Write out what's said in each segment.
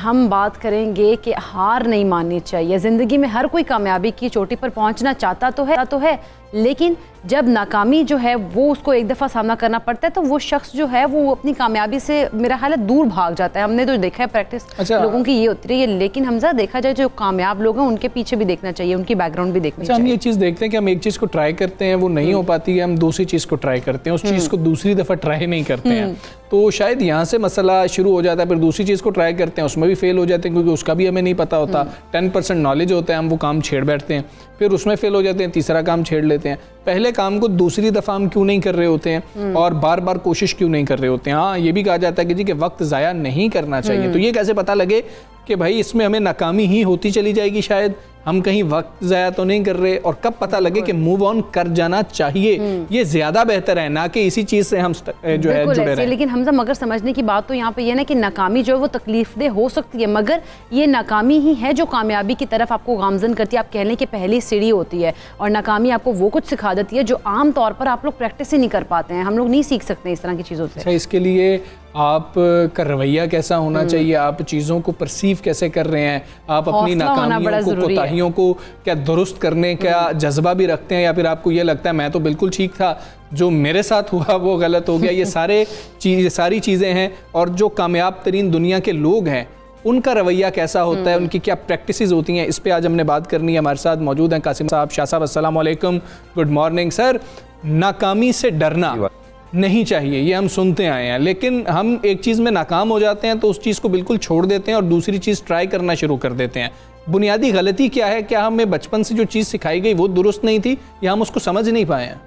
ہم بات کریں گے کہ ہار نہیں ماننی چاہیے. زندگی میں ہر کوئی کامیابی کی چوٹی پر پہنچنا چاہتا تو ہے لیکن جب ناکامی جو ہے وہ اس کو ایک دفعہ سامنا کرنا پڑتا ہے تو وہ شخص جو ہے وہ اپنی کامیابی سے میرا خیال ہے دور بھاگ جاتا ہے. ہم نے تو دیکھا ہے پریکٹس لوگوں کی یہ ہوتی رہی ہے, لیکن حمزہ دیکھا جائے جو کامیاب لوگ ہیں ان کے پیچھے بھی دیکھنا چاہیے, ان کی بیک گراؤنڈ بھی دیکھنا چاہیے. ہم یہ چیز دیکھتے ہیں کہ ہم ایک چیز کو ٹرائی کرتے ہیں, وہ نہیں ہو پاتی ہے, ہم دوسری چیز کو ٹرائی کرتے ہیں, اس چیز کو دوسری دفعہ ٹرائی نہیں کرتے ہیں, تو شاید یہاں سے مسئلہ شروع ہو جاتا ہے. پھر دوسری چیز کو ٹرائی کرتے ہیں, اس میں بھی فیل ہو جاتے ہیں کیونکہ اس کا بھی ہمیں نہیں پتا ہوتا. 10% نالج ہوتا ہے, ہم وہ کام چھیڑ بیٹھتے ہیں, پھر اس میں فیل ہو جاتے ہیں, تیسرا کام چھیڑ لیتے ہیں. پہلے کام کو دوسری دفعہ ہم کیوں نہیں کر رہے ہوتے ہیں اور بار بار کوشش کیوں نہیں کر رہے ہوتے ہیں. ہاں یہ بھی کہا جاتا ہے کہ جی کہ وقت ضائع نہیں کرنا چاہیے. تو یہ کیسے پتہ لگے کہ بھائی اس میں ہمیں ناکامی ہی ہوتی چلی جائے گی, شاید ہم کہیں وقت ضائع تو نہیں کر رہے, اور کب پتہ لگے کہ موو آن کر جانا چاہیے, یہ زیادہ بہتر ہے نہ کہ اسی چیز سے ہم جو ہے جڑے رہیں. لیکن حمزہ مگر سمجھنے کی بات تو یہاں پہ یہ نا کہ ناکامی جو ہے وہ تکلیف دہ ہو سکتی ہے, مگر یہ ناکامی ہی ہے جو کامیابی کی طرف آپ کو گامزن کرتی ہے. آپ کہہ لیں کہ پہلی سیڑھی ہوتی ہے, اور ناکامی آپ کو وہ کچھ سکھا دیتی ہے جو عام طور پر آپ لوگ پریکٹس ہی نہیں کر پاتے ہیں. ہم لوگ نہیں سیکھ سکتے اس طرح کی چیزوں سے. اس کے لیے آپ کا رویہ کیسا ہونا چاہیے, آپ چیزوں کو پرسیو کیسے کر رہے ہیں, آپ اپنی ناکامیوں کو کوتاہیوں کو کیا درست کرنے کا جذبہ بھی رکھتے ہیں, یا پھر آپ کو یہ لگتا ہے میں تو بالکل ٹھیک تھا, جو میرے ساتھ ہوا وہ غلط ہو گیا. یہ ساری چیزیں ہیں, اور جو کامیاب ترین دنیا کے لوگ ہیں ان کا رویہ کیسا ہوتا ہے, ان کی کیا پریکٹسز ہوتی ہیں, اس پہ آج ہم نے بات کرنی ہے. ہمارے ساتھ موجود ہیں قاسم صاحب, شاہ صاحب, السلام علیکم, گڈ مارننگ. سر, ناکامی سے ڈرنا نہیں چاہیے یہ ہم سنتے آئے ہیں, لیکن ہم ایک چیز میں ناکام ہو جاتے ہیں تو اس چیز کو بالکل چھوڑ دیتے ہیں اور دوسری چیز ٹرائی کرنا شروع کر دیتے ہیں. بنیادی غلطی کیا ہے؟ کیا ہمیں بچپن سے جو چیز سکھائی گئی وہ درست نہیں تھی, یا ہم اس کو سمجھ نہیں پائے ہیں؟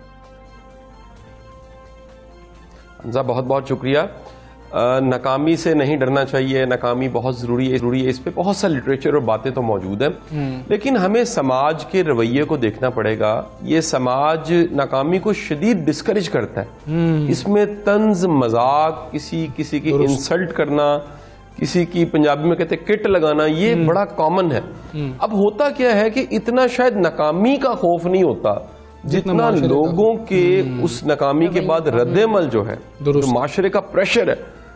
حمزہ بہت بہت شکریہ. ناکامی سے نہیں ڈرنا چاہیے, ناکامی بہت ضروری ہے, اس پہ بہت سا لٹریچر اور باتیں تو موجود ہیں, لیکن ہمیں سماج کے رویے کو دیکھنا پڑے گا. یہ سماج ناکامی کو شدید ڈسکریج کرتا ہے, اس میں طنز مذاق, کسی کی انسلٹ کرنا, کسی کی پنجابی میں کہتے ہیں کٹ لگانا, یہ بڑا کامن ہے. اب ہوتا کیا ہے کہ اتنا شاید ناکامی کا خوف نہیں ہوتا جتنا لوگوں کے اس ناکامی کے بعد رد عمل جو ہے, جو معاشرے کا پریشر ہے,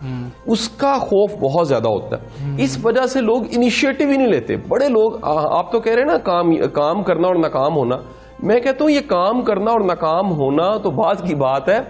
اس کا خوف بہت زیادہ ہوتا ہے. اس وجہ سے لوگ انیشیٹو ہی نہیں لیتے. بڑے لوگ, آپ تو کہہ رہے ہیں نا کام کرنا اور ناکام ہونا, میں کہتا ہوں یہ کام کرنا اور ناکام ہونا تو بعد کی بات ہے,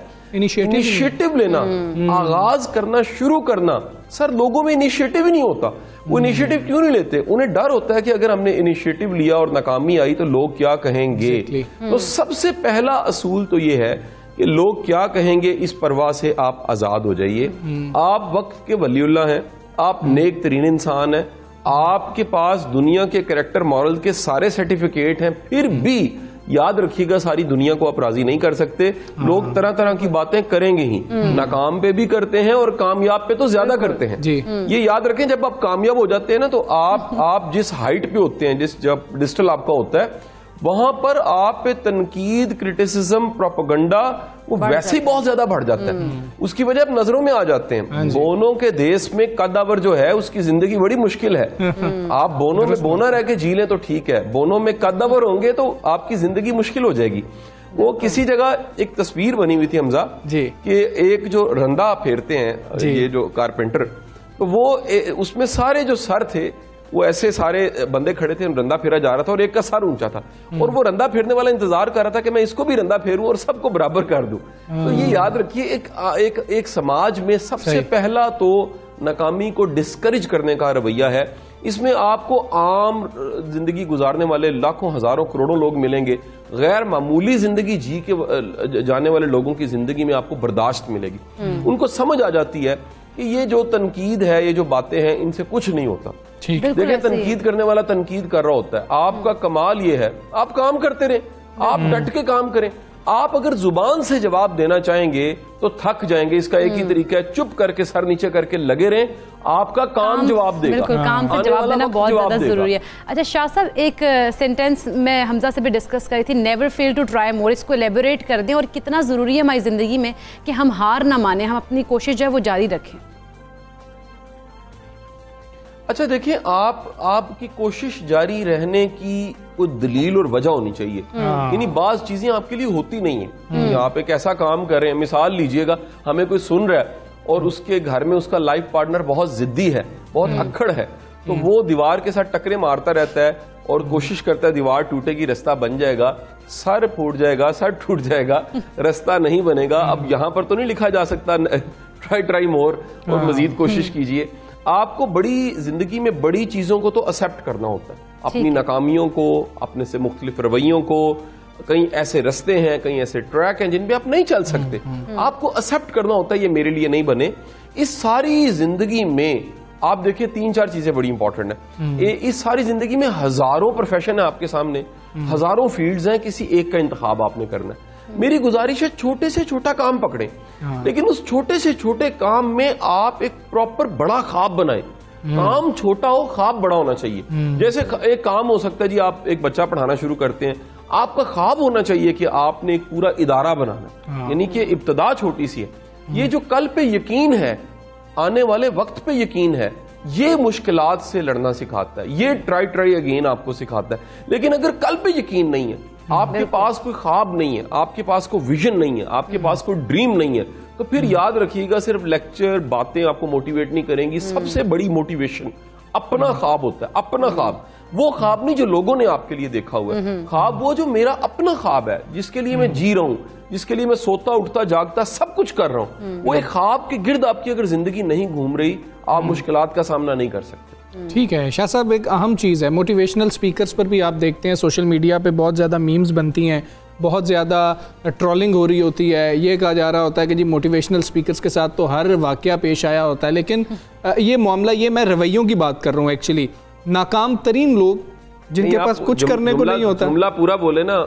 انیشیٹو لینا, آغاز کرنا, شروع کرنا. سر لوگوں میں انیشیٹو ہی نہیں ہوتا. وہ انیشیٹو کیوں نہیں لیتے؟ انہیں ڈر ہوتا ہے کہ اگر ہم نے انیشیٹو لیا اور ناکامی آئی تو لوگ کیا کہیں گے. تو سب سے پہلا اصول تو یہ ہے کہ لوگ کیا کہیں گے اس پرواہ سے آپ آزاد ہو جائیے. آپ وقت کے ولی اللہ ہیں, آپ نیک ترین انسان ہیں, آپ کے پاس دنیا کے کریکٹر مورل کے سارے سرٹیفکیٹ ہیں, پھر بھی یاد رکھیے گا ساری دنیا کو آپ راضی نہیں کر سکتے. لوگ طرح طرح کی باتیں کریں گے ہی, ناکام پہ بھی کرتے ہیں اور کامیاب پہ تو زیادہ کرتے ہیں. یہ یاد رکھیں, جب آپ کامیاب ہو جاتے ہیں نا تو آپ جس ہائٹ پہ ہوتے ہیں, جب ڈسٹل آپ کا ہوتا ہے, وہاں پر آپ پہ تنقید, کرٹیسزم, پروپیگنڈا وہ ویسے ہی بہت زیادہ بڑھ جاتا ہے. اس کی وجہ آپ نظروں میں آ جاتے ہیں. بونوں کے دیس میں قداور جو ہے اس کی زندگی بڑی مشکل ہے. آپ بونوں میں بونا رہ کے جی لیں تو ٹھیک ہے, بونوں میں قداور ہوں گے تو آپ کی زندگی مشکل ہو جائے گی. وہ کسی جگہ ایک تصویر بنی ہوئی تھی حمزہ, کہ ایک جو رندہ پھیرتے ہیں یہ جو کارپینٹر, تو وہ اس میں سارے جو سر تھے وہ ایسے سارے بندے کھڑے تھے, رندہ پھیرا جا رہا تھا اور ایک کا سر اونچا تھا, اور وہ رندہ پھیرنے والا انتظار کر رہا تھا کہ میں اس کو بھی رندہ پھیروں اور سب کو برابر کر دوں. تو یہ یاد رکھیے ایک سماج میں سب سے پہلا تو ناکامی کو ڈسکریج کرنے کا رویہ ہے. اس میں آپ کو عام زندگی گزارنے والے لاکھوں ہزاروں کروڑوں لوگ ملیں گے, غیر معمولی زندگی جی کے جانے والے لوگوں کی زندگی میں آپ کو برداشت ملے گی. ان کو سمجھ آ جاتی ہے کہ یہ جو تنقید ہے, یہ جو باتیں ہیں, ان سے کچھ نہیں ہوتا. دیکھیں تنقید کرنے والا تنقید کر رہا ہوتا ہے, آپ کا کمال یہ ہے آپ کام کرتے رہیں, آپ ڈٹ کے کام کریں. آپ اگر زبان سے جواب دینا چاہیں گے تو تھک جائیں گے. اس کا ایک ہی طریقہ ہے, چپ کر کے سر نیچے کر کے لگے رہیں, آپ کا کام جواب دے گا. بالکل, کام سے جواب دینا بہت زیادہ ضروری ہے. اچھا شاہ صاحب, ایک سینٹینس میں حمزہ سے بھی ڈسکس کری تھی, never fail to try more, اس کو ایلیبوریٹ کر دیں, اور کتنا ضروری ہے ہماری زندگی میں کہ ہم ہار نہ مانیں, ہم اپنی کوشش جو ہے وہ جاری رکھیں. اچھا دیکھیں, آپ کی کوشش جاری رہنے کی کوئی دلیل اور وجہ ہونی چاہیے. یعنی بعض چیزیں آپ کے لیے ہوتی نہیں ہیں. آپ ایک ایسا کام کر رہے ہیں, مثال لیجئے گا, ہمیں کوئی سن رہا ہے اور اس کے گھر میں اس کا لائف پارٹنر بہت ضدی ہے, بہت اکڑ ہے تو وہ دیوار کے ساتھ ٹکرے مارتا رہتا ہے اور کوشش کرتا ہے دیوار ٹوٹے گی, رستہ بن جائے گا, سر پھوٹ جائے گا, سر ٹوٹ جائے گا, رستہ نہیں بنے گا. اب یہاں پر تو نہیں لکھا جا سکتا ٹرائی مور اور مزید کوشش کیجئے. آپ کو بڑی زندگی میں بڑی چیزوں کو تو ایکسپٹ کرنا ہوتا ہے, اپنی ناکامیوں کو, اپنے سے مختلف رویوں کو. کئی ایسے رستے ہیں, کئی ایسے ٹریک ہیں جن پہ آپ نہیں چل سکتے, آپ کو ایکسپٹ کرنا ہوتا ہے یہ میرے لیے نہیں بنے. اس ساری زندگی میں آپ دیکھیں 3-4 چیزیں بڑی امپورٹنٹ ہیں. اس ساری زندگی میں ہزاروں پروفیشن ہیں آپ کے سامنے, ہزاروں فیلڈز ہیں, کسی ایک کا انتخاب آپ نے کرنا ہے. میری گزارش ہے چھوٹے سے چھوٹا کام پکڑیں, لیکن اس چھوٹے سے چھوٹے کام میں آپ ایک پراپر بڑا خواب بنائیں. کام چھوٹا ہو, خواب بڑا ہونا چاہیے. جیسے ایک کام ہو سکتا ہے جی آپ ایک بچہ پڑھانا شروع کرتے ہیں, آپ کا خواب ہونا چاہیے کہ آپ نے ایک پورا ادارہ بنانا, یعنی کہ ابتدا چھوٹی سی ہے. یہ جو کل پہ یقین ہے, آنے والے وقت پہ یقین ہے, یہ مشکلات سے لڑنا سکھاتا ہے, یہ ٹرائی اگین آپ کو سکھاتا ہے. لیکن اگر کل پہ یقین نہیں ہے, آپ کے پاس کوئی خواب نہیں ہے, آپ کے پاس کوئی ویژن نہیں ہے, آپ کے پاس کوئی ڈریم نہیں ہے, تو پھر یاد رکھیے گا صرف لیکچر باتیں آپ کو موٹیویٹ نہیں کریں گی. سب سے بڑی موٹیویشن اپنا خواب ہوتا ہے. اپنا خواب, وہ خواب نہیں جو لوگوں نے آپ کے لیے دیکھا ہوا ہے, خواب وہ جو میرا اپنا خواب ہے, جس کے لیے میں جی رہا ہوں, جس کے لیے میں سوتا اٹھتا جاگتا سب کچھ کر رہا ہوں. وہ ایک خواب کے گرد آپ کی اگر زندگی نہیں گھوم رہی, آپ مشکلات کا سامنا نہیں کر سکتے. ٹھیک ہے شاہ صاحب, ایک اہم چیز ہے, موٹیویشنل سپیکرز پر بھی آپ دیکھتے ہیں سوشل میڈیا پہ بہت زیادہ میمز بنتی ہیں, بہت زیادہ ٹرولنگ ہو رہی ہوتی ہے. یہ کہا جا رہا ہوتا ہے کہ جی موٹیویشنل سپیکرز کے ساتھ تو ہر واقعہ پیش آیا ہوتا ہے, لیکن یہ معاملہ, یہ میں رویوں کی بات کر رہا ہوں ایکچولی. ناکام ترین لوگ جن کے پاس کچھ کرنے کو نہیں ہوتا. جملہ پورا بولے نا,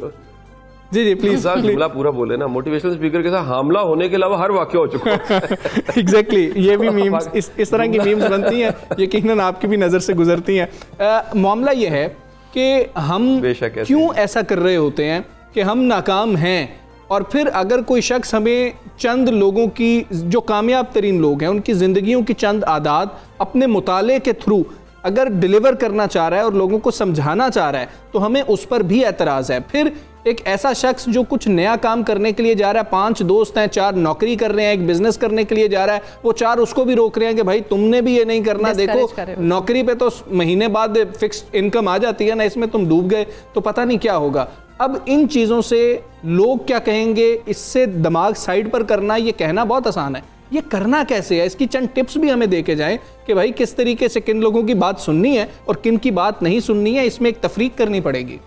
جی پلیز جملہ پورا بولے نا. موٹیویشنل اسپیکر کے ساتھ حاملہ ہونے کے علاوہ ہر واقعہ ہو چکا ہے. ایگزیکٹلی, یہ بھی میمز, اس طرح کی میمز بنتی ہیں, یقیناً آپ کی بھی نظر سے گزرتی ہیں. معاملہ یہ ہے کہ ہم کیوں ایسا کر رہے ہوتے ہیں کہ ہم ناکام ہیں, اور پھر اگر کوئی شخص ہمیں چند لوگوں کی, جو کامیاب ترین لوگ ہیں, ان کی زندگیوں کی چند عادات اپنے مطالعے کے تھرو اگر ڈیلیور کرنا چاہ رہا ہے اور لوگوں کو سمجھانا چاہ رہا ہے, تو ہمیں اس پر بھی اعتراض ہے. پھر ایک ایسا شخص جو کچھ نیا کام کرنے کے لیے جا رہا ہے, 5 دوست ہیں, 4 نوکری کر رہے ہیں, ایک بزنس کرنے کے لیے جا رہا ہے, وہ 4 اس کو بھی روک رہے ہیں کہ بھائی تم نے بھی یہ نہیں کرنا, دیکھو نوکری پہ تو مہینے بعد فکس انکم آ جاتی ہے نا, اس میں تم ڈوب گئے تو پتہ نہیں کیا ہوگا. اب ان چیزوں سے لوگ کیا کہیں گے, اس سے دماغ سائڈ پر کرنا, یہ کہنا بہت آسان ہے, یہ کرنا کیسے ہے, اس کی چند ٹپس بھی ہمیں دے کے جائیں کہ بھائی کس طریقے سے کن لوگوں کی بات سننی ہے اور کن کی بات نہیں سننی ہے, اس میں ایک تفریق کرنی پڑے گی.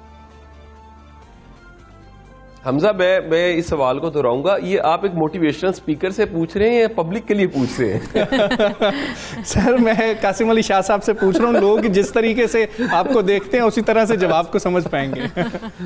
حمزہ, میں اس سوال کو دہراؤں گا, یہ آپ ایک موٹیویشنل اسپیکر سے پوچھ رہے ہیں یا پبلک کے لیے پوچھ رہے ہیں؟ سر میں قاسم علی شاہ صاحب سے پوچھ رہا ہوں, لوگ جس طریقے سے آپ کو دیکھتے ہیں اسی طرح سے جواب کو سمجھ پائیں گے.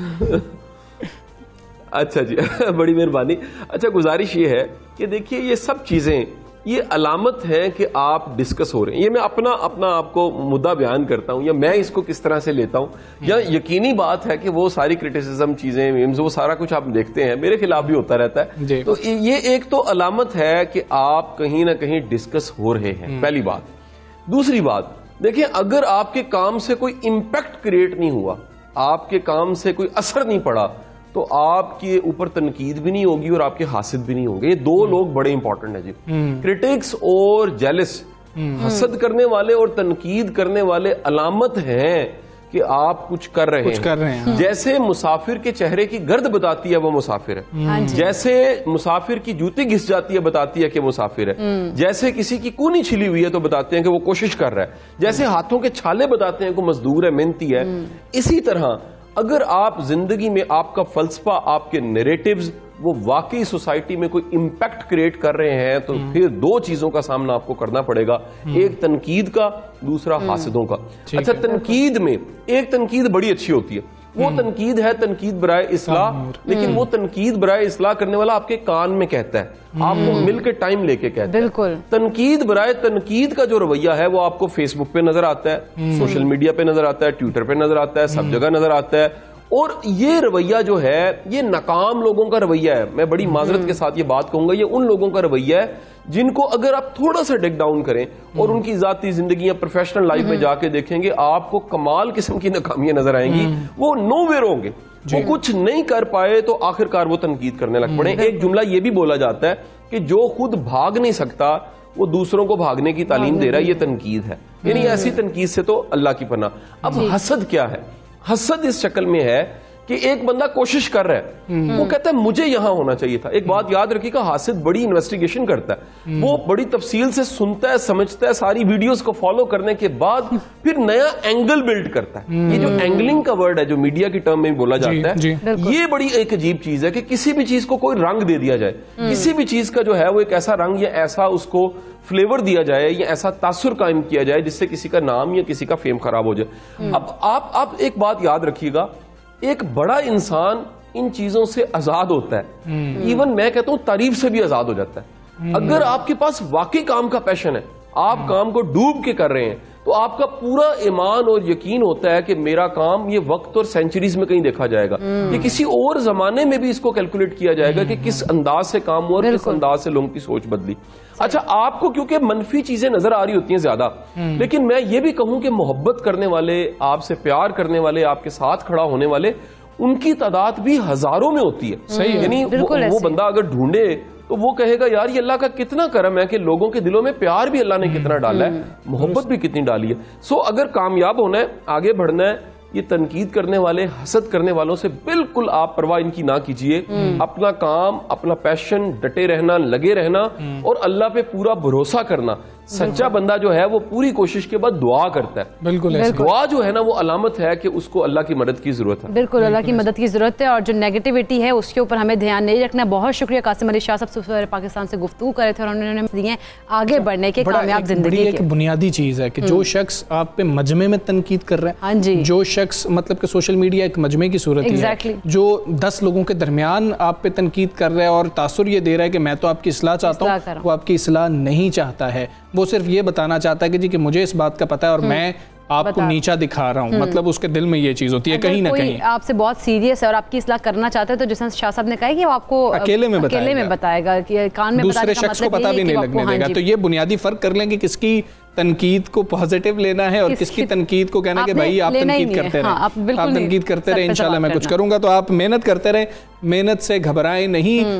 اچھا جی, بڑی مہربانی. اچھا, گزارش یہ ہے کہ دیکھیے یہ سب چیزیں یہ علامت ہے کہ آپ ڈسکس ہو رہے ہیں. یہ میں اپنا آپ کو مدعا بیان کرتا ہوں, یا میں اس کو کس طرح سے لیتا ہوں, یا یقینی بات ہے کہ وہ ساری کرٹیسزم چیزیں, میمز, وہ سارا کچھ آپ دیکھتے ہیں, میرے خلاف بھی ہوتا رہتا ہے. تو یہ ایک تو علامت ہے کہ آپ کہیں نہ کہیں ڈسکس ہو رہے ہیں, پہلی بات. دوسری بات, دیکھیں اگر آپ کے کام سے کوئی امپیکٹ کریٹ نہیں ہوا, آپ کے کام سے کوئی اثر نہیں پڑا, تو آپ کے اوپر تنقید بھی نہیں ہوگی اور آپ کے حاسد بھی نہیں ہوں گے. یہ 2 لوگ بڑے امپورٹنٹ ہیں جی, کرٹکس اور جیلس. حسد کرنے والے اور تنقید کرنے والے علامت ہیں کہ آپ کچھ کر رہے ہیں. جیسے مسافر کے چہرے کی گرد بتاتی ہے وہ مسافر ہے, جیسے مسافر کی جوتی گھس جاتی ہے بتاتی ہے کہ مسافر ہے, جیسے کسی کی کونی چھلی ہوئی ہے تو بتاتے ہیں کہ وہ کوشش کر رہا ہے, جیسے ہاتھوں کے چھالے بتاتے ہیں کہ مزدور ہے, محنتی ہے. اسی طرح اگر آپ زندگی میں آپ کا فلسفہ, آپ کے نیریٹیوز وہ واقعی سوسائٹی میں کوئی امپیکٹ کریٹ کر رہے ہیں, تو پھر 2 چیزوں کا سامنا آپ کو کرنا پڑے گا, ایک تنقید کا, دوسرا حاسدوں کا. اچھا, تنقید میں ایک تنقید بڑی اچھی ہوتی ہے, وہ تنقید ہے تنقید برائے اصلاح, لیکن وہ تنقید برائے اصلاح کرنے والا آپ کے کان میں کہتا ہے, آپ کو مل کے ٹائم لے کے کہتا ہے. بالکل. تنقید برائے تنقید کا جو رویہ ہے وہ آپ کو فیس بک پہ نظر آتا ہے, سوشل میڈیا پہ نظر آتا ہے, ٹویٹر پہ نظر آتا ہے, سب جگہ نظر آتا ہے. اور یہ رویہ جو ہے یہ ناکام لوگوں کا رویہ ہے. میں بڑی معذرت کے ساتھ یہ بات کہوں گا, یہ ان لوگوں کا رویہ ہے جن کو اگر آپ تھوڑا سا ڈگ ڈاؤن کریں اور ان کی ذاتی زندگی یا پروفیشنل لائف میں جا کے دیکھیں گے, آپ کو کمال قسم کی ناکامیاں نظر آئیں گی. وہ نو ویئر ہوں گے, وہ کچھ نہیں کر پائے تو آخر کار وہ تنقید کرنے لگ پڑے. ایک جملہ یہ بھی بولا جاتا ہے کہ جو خود بھاگ نہیں سکتا وہ دوسروں کو بھاگنے کی تعلیم دے رہا ہے، یہ تنقید ہے. یعنی ایسی تنقید سے تو اللہ کی پناہ. اب حسد کیا ہے؟ حسد اس شکل میں ہے کہ ایک بندہ کوشش کر رہا ہے، وہ کہتا ہے مجھے یہاں ہونا چاہیے تھا. ایک بات یاد رکھیے گا، حاسد بڑی انویسٹیگیشن کرتا ہے، وہ بڑی تفصیل سے سنتا ہے، سمجھتا ہے، ساری ویڈیوز کو فالو کرنے کے بعد پھر نیا اینگل بلڈ کرتا ہے. یہ جو اینگلنگ کا ورڈ ہے جو میڈیا کی ٹرم میں بولا جاتا ہے، یہ بڑی ایک عجیب چیز ہے کہ کسی بھی چیز کو کوئی رنگ دے دیا جائے، کسی بھی چیز کا جو ہے وہ ایک ایسا رنگ یا ایسا اس کو فلیور دیا جائے یا ایسا تاثر قائم کیا جائے جس سے کسی کا نام یا کسی کا فیم خراب ہو جائے. اب آپ ایک بات یاد رکھیے گا، ایک بڑا انسان ان چیزوں سے آزاد ہوتا ہے، ایون میں کہتا ہوں تعریف سے بھی آزاد ہو جاتا ہے. اگر آپ کے پاس واقعی کام کا پیشن ہے، آپ کام کو ڈوب کے کر رہے ہیں، تو آپ کا پورا ایمان اور یقین ہوتا ہے کہ میرا کام یہ وقت اور سینچریز میں کہیں دیکھا جائے گا، یہ کسی اور زمانے میں بھی اس کو کیلکولیٹ کیا جائے گا کہ کس انداز سے کام ہوا اور کس انداز سے لوگوں کی سوچ بدلی. اچھا، آپ کو کیونکہ منفی چیزیں نظر آ رہی ہوتی ہیں زیادہ، لیکن میں یہ بھی کہوں کہ محبت کرنے والے، آپ سے پیار کرنے والے، آپ کے ساتھ کھڑا ہونے والے، ان کی تعداد بھی ہزاروں میں ہوتی ہے. یعنی وہ بندہ اگر ڈھونڈے تو وہ کہے گا یار یہ اللہ کا کتنا کرم ہے کہ لوگوں کے دلوں میں پیار بھی اللہ نے کتنا ڈالا ہے، محبت بھی کتنی ڈالی ہے. سو اگر کامیاب ہونا ہے، آگے بڑھنا ہے، یہ تنقید کرنے والے، حسد کرنے والوں سے بالکل آپ پرواہ ان کی نہ کیجئے. اپنا کام، اپنا پیشن، ڈٹے رہنا، لگے رہنا اور اللہ پہ پورا بھروسہ کرنا. سچا بندہ جو ہے وہ پوری کوشش کے بعد دعا کرتا ہے. بالکل دعا جو ہے نا وہ علامت ہے کہ اس کو اللہ کی مدد کی ضرورت ہے. بالکل اللہ کی مدد کی ضرورت ہے، اور جو نیگیٹیوٹی ہے اس کے اوپر ہمیں دھیان نہیں رکھنا. بہت شکریہ قاسم علی شاہ صاحب، سفیر پاکستان سے گفتگو کرے تھے اور انہوں نے دیے آگے بڑھنے کے کامیاب زندگی کے. ایک بنیادی چیز ہے کہ جو شخص آپ پہ مجمع میں تنقید کر رہے ہیں، جو شخص مطلب کہ سوشل میڈیا ایک مجمع کی صورت ہے، جو 10 لوگوں کے درمیان آپ پہ تنقید کر رہا ہے اور تاثر یہ دے رہا ہے کہ میں تو آپ کی اصلاح چاہتا ہوں، وہ آپ کی اصلاح نہیں چاہتا ہے. وہ صرف یہ بتانا چاہتا ہے کہ جی کہ مجھے اس بات کا پتہ ہے اور میں آپ کو نیچا دکھا رہا ہوں. مطلب اس کے دل میں یہ چیز ہوتی ہے کہیں نہ کہیں. آپ سے بہت سیریس ہے اور آپ کی اصلاح کرنا چاہتے ہیں تو جیسے شاہ صاحب نے کہا کہ وہ آپ کو اکیلے میں بتائے گا، کان میں دوسرے شخص کو پتہ بھی نہیں لگنے دے گا. تو یہ بنیادی فرق کر لیں کہ کس کی تنقید کو پازیٹیو لینا ہے اور کس کی تنقید کو کہنا کہ بھائی آپ تنقید کرتے رہیں، آپ تنقید کرتے رہیں، انشاءاللہ میں کچھ کروں گا. تو آپ محنت کرتے رہیں، محنت سے گھبرائیں نہیں.